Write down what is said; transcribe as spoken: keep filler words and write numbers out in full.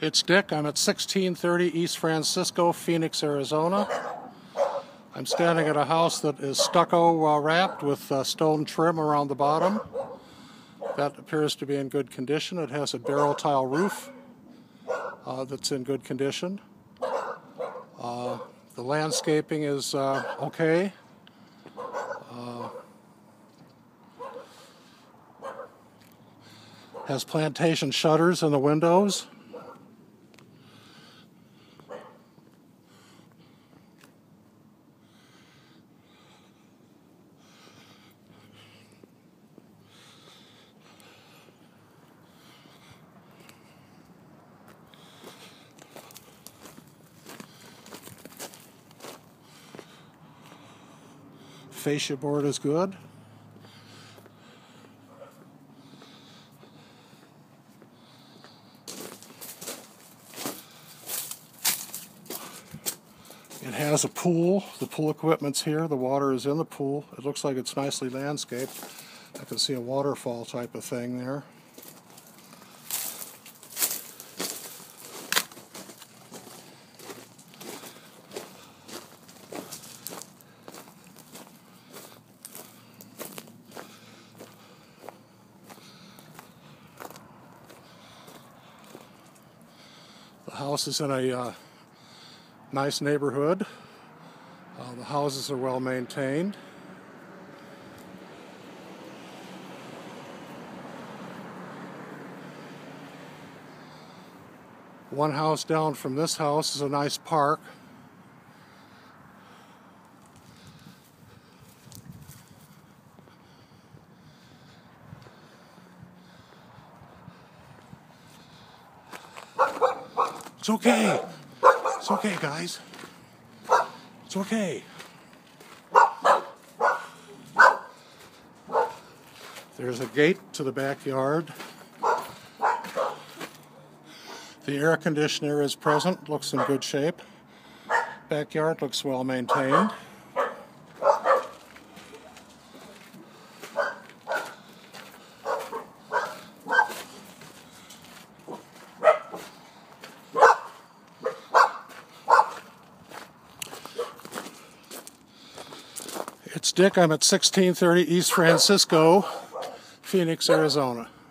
It's Dick. I'm at sixteen thirty East Francisco, Phoenix, Arizona. I'm standing at a house that is stucco uh, wrapped with uh, stone trim around the bottom. That appears to be in good condition. It has a barrel tile roof uh, that's in good condition. Uh, the landscaping is uh, okay. Uh, has plantation shutters in the windows. Fascia board is good. It has a pool. The pool equipment's here. The water is in the pool. It looks like it's nicely landscaped. I can see a waterfall type of thing there. The house is in a uh, nice neighborhood. Uh, the houses are well maintained. One house down from this house is a nice park. It's okay. It's okay, guys. It's okay. There's a gate to the backyard. The air conditioner is present, looks in good shape. Backyard looks well maintained. It's Dick. I'm at sixteen thirty East Francisco, Phoenix, Arizona.